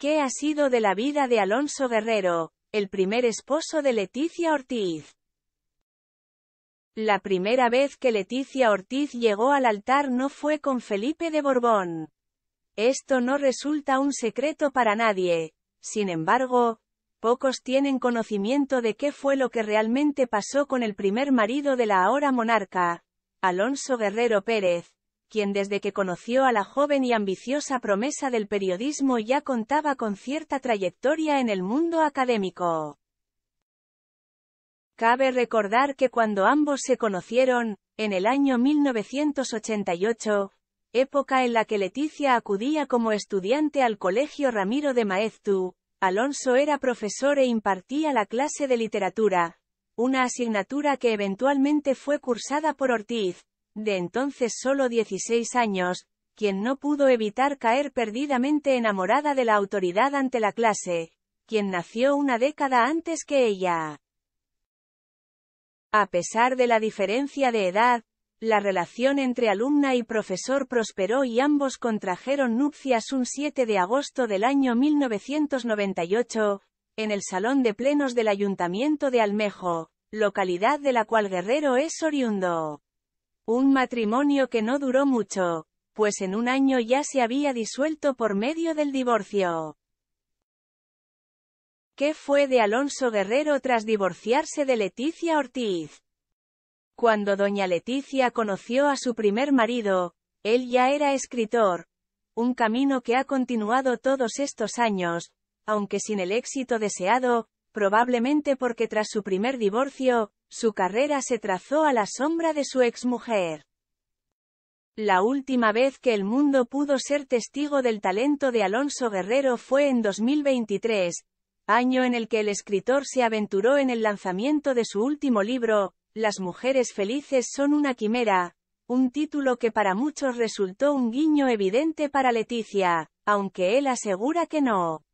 ¿Qué ha sido de la vida de Alonso Guerrero, el primer esposo de Leticia Ortiz? La primera vez que Leticia Ortiz llegó al altar no fue con Felipe de Borbón. Esto no resulta un secreto para nadie. Sin embargo, pocos tienen conocimiento de qué fue lo que realmente pasó con el primer marido de la ahora monarca, Alonso Guerrero Pérez, quien desde que conoció a la joven y ambiciosa promesa del periodismo ya contaba con cierta trayectoria en el mundo académico. Cabe recordar que cuando ambos se conocieron, en el año 1988, época en la que Leticia acudía como estudiante al Colegio Ramiro de Maeztu, Alonso era profesor e impartía la clase de literatura, una asignatura que eventualmente fue cursada por Ortiz, de entonces solo 16 años, quien no pudo evitar caer perdidamente enamorada de la autoridad ante la clase, quien nació una década antes que ella. A pesar de la diferencia de edad, la relación entre alumna y profesor prosperó y ambos contrajeron nupcias un 7 de agosto del año 1998, en el Salón de Plenos del Ayuntamiento de Almejo, localidad de la cual Guerrero es oriundo. Un matrimonio que no duró mucho, pues en un año ya se había disuelto por medio del divorcio. ¿Qué fue de Alonso Guerrero tras divorciarse de Leticia Ortiz? Cuando doña Leticia conoció a su primer marido, él ya era escritor, un camino que ha continuado todos estos años, aunque sin el éxito deseado, probablemente porque tras su primer divorcio, su carrera se trazó a la sombra de su exmujer. La última vez que el mundo pudo ser testigo del talento de Alonso Guerrero fue en 2023, año en el que el escritor se aventuró en el lanzamiento de su último libro, Las mujeres felices son una quimera, un título que para muchos resultó un guiño evidente para Leticia, aunque él asegura que no.